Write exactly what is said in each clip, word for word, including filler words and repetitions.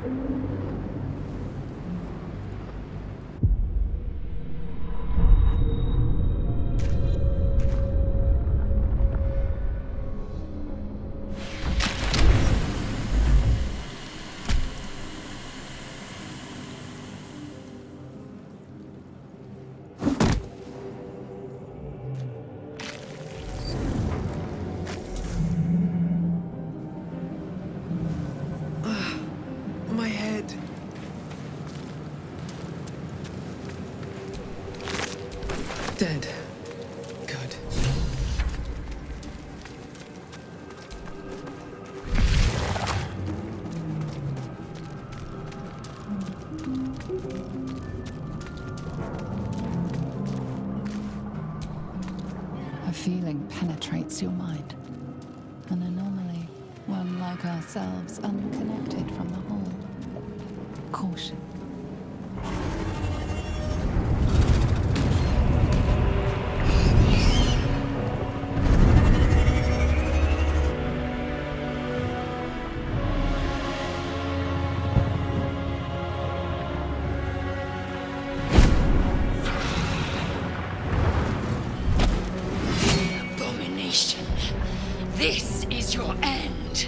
My head. Dead. Good. A feeling penetrates your mind. An anomaly, one like ourselves, unconnected from the whole. Caution. Abomination. This is your end.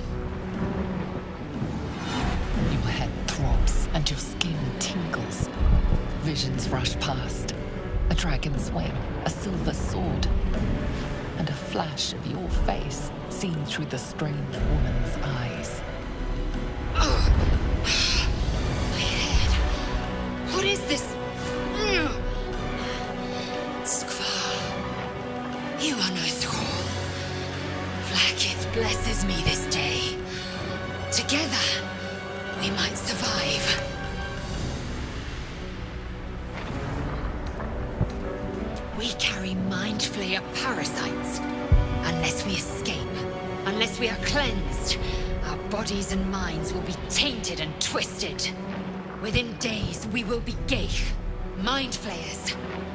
Your head throbs and your skin tingles. Visions rush past. A dragon's wing, a silver sword, and a flash of your face seen through the strange woman's eyes. Ugh. My head. What is this? Skvar, you are no thrall. Vlaakith blesses me this day. Together, we might survive. We carry Mind Flayer parasites. Unless we escape, unless we are cleansed, our bodies and minds will be tainted and twisted. Within days, we will be Ghaik, Mind Flayers.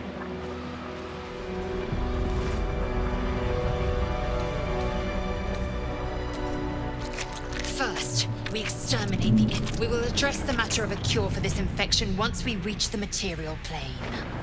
First, we exterminate the Ith. We will address the matter of a cure for this infection once we reach the material plane.